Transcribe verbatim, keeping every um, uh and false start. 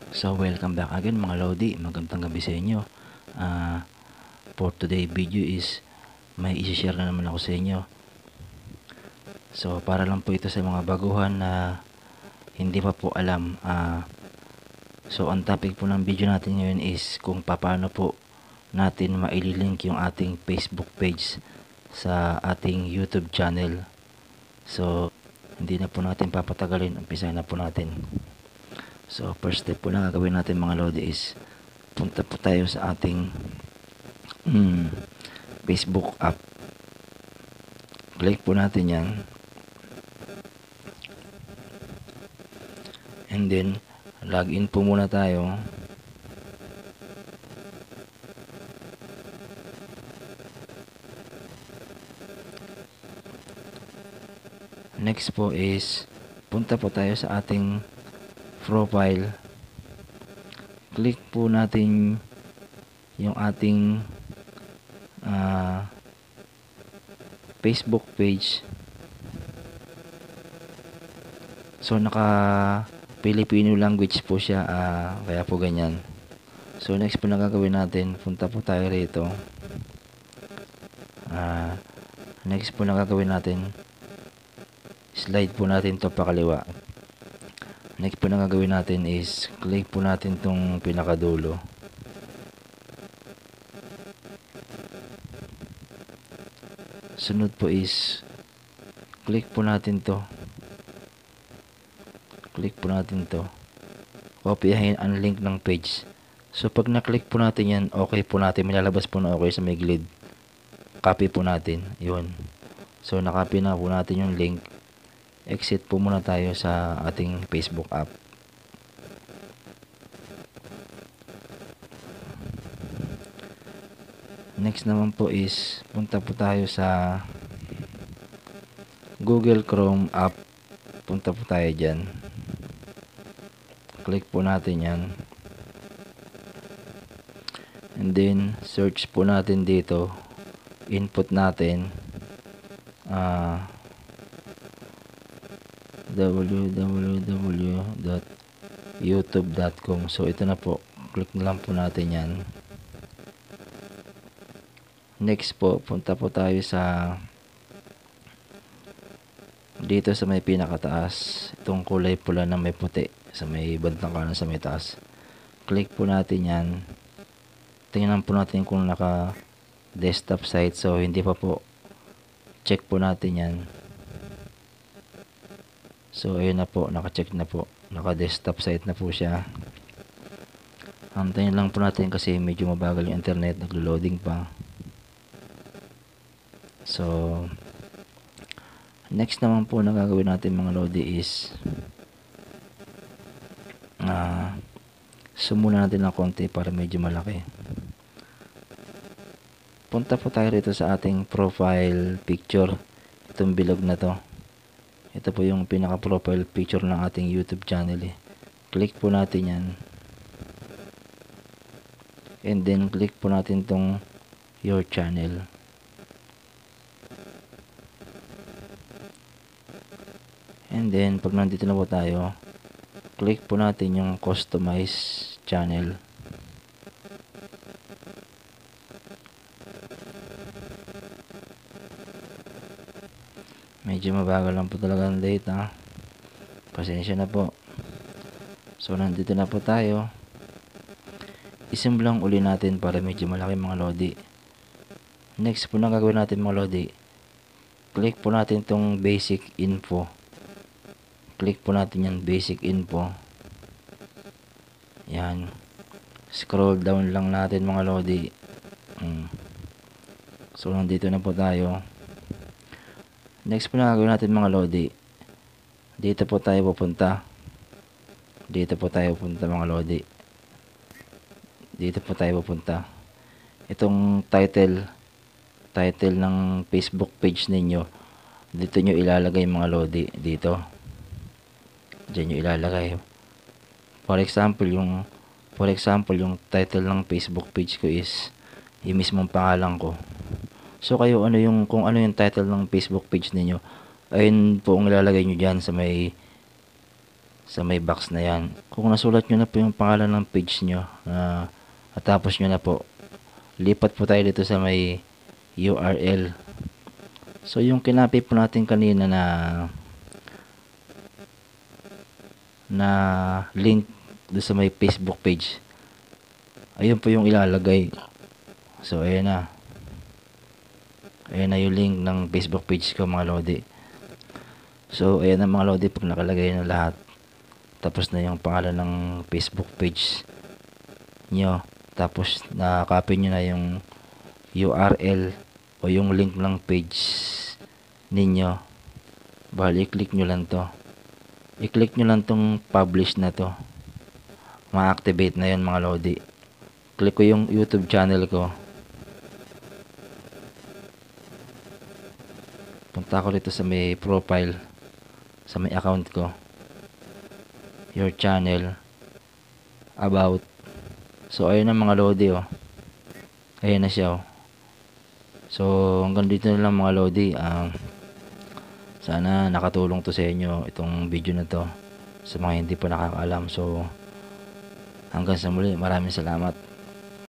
So welcome back again mga Lodi, magandang gabi sa inyo. uh, For today video is may isi-share na naman ako sa inyo. So para lang po ito sa mga baguhan na hindi pa po alam. uh, So ang topic po ng video natin ngayon is kung paano po natin maililink yung ating Facebook page sa ating YouTube channel. So hindi na po natin papatagalin, umpisa na po natin. So first step po na gagawin natin mga Lodi is punta po tayo sa ating hmm, Facebook app. Click po natin yan. And then login po muna tayo. Next po is punta po tayo sa ating profile. Click po natin yung ating uh, Facebook page. So naka Filipino language po siya, uh, kaya po ganyan. So next po na gagawin natin, punta po tayo rito. uh, next po na gagawin natin, slide po natin to pakaliwa. Next po na gagawin natin is click po natin tong pinakadulo. Sunod po is click po natin to. Click po natin to. Kopyahin ang link ng page. So pag na-click po natin yan, okay po natin. May lalabas po na okay sa may gilid. Copy po natin. Yun. So nakopy na po natin yung link. Exit po muna tayo sa ating Facebook app. Next naman po is punta po tayo sa Google Chrome app. Punta po tayo dyan. Click po natin yan. And then search po natin dito. Input natin ah uh, w w w dot youtube dot com. So ito na po, click na lang po natin yan. Next po, punta po tayo sa dito sa may pinakataas, itong kulay pula na may puti sa may bandang kanan sa may taas. Click po natin yan. Tingnan po natin kung naka desktop site. So hindi pa po, check po natin yan. So ayun na po, naka-check na po, naka-desktop site na po siya. Antayin lang po natin kasi medyo mabagal yung internet, naglo-loading pa. So next naman po na gagawin natin mga Lodi is uh, zoom muna natin ng konti para medyo malaki. Punta po tayo rito sa ating profile picture, itong bilog na to. Ito po yung pinaka profile picture ng ating YouTube channel eh. Click po natin yan. And then click po natin tong your channel. And then pag nandito na po tayo, click po natin yung customize channel. Medyo mabagal lang po talaga ang data. Pasensya na po. So nandito na po tayo. Isimblang uli natin para medyo malaki mga Lodi. Next po na gagawin natin mga Lodi, click po natin tong basic info. Click po natin yan, basic info. Yan. Scroll down lang natin mga Lodi. Hmm. So nandito na po tayo. Next po na gagawin natin mga Lodi, dito po tayo pupunta. Dito po tayo pupunta mga Lodi. Dito po tayo pupunta. Itong title, title ng Facebook page ninyo, dito nyo ilalagay mga Lodi. Dito. Diyan nyo ilalagay. For example, yung for example, yung title ng Facebook page ko is yung mismong pangalan ko. So kayo ano yung kung ano yung title ng Facebook page niyo, ayun po ang ilalagay niyo diyan sa may sa may box na yan. Kung nasulat nyo na po yung pangalan ng page nyo, uh, at tapos nyo na po, lipat po tayo dito sa may U R L. So yung kinapi po natin kanina na na link do sa may Facebook page, ayun po yung ilalagay. So ayan na, ayan na yung link ng Facebook page ko mga lodi. So ayan na mga lodi, pag nakalagay na lahat, tapos na yung pangalan ng Facebook page nyo, tapos na-copy nyo na yung U R L o yung link ng page ninyo, bali i-click nyo lang to, i-click nyo lang tong publish na to, ma-activate na yun mga lodi. Click ko yung YouTube channel ko, punta ko dito sa may profile, sa may account ko, your channel, about. So ayun na mga lodi, oh, ayun na siya, oh. So hanggang dito na lang mga lodi. um, sana nakatulong to sa inyo itong video na to sa mga hindi pa nakakaalam. So hanggang sa muli, maraming salamat.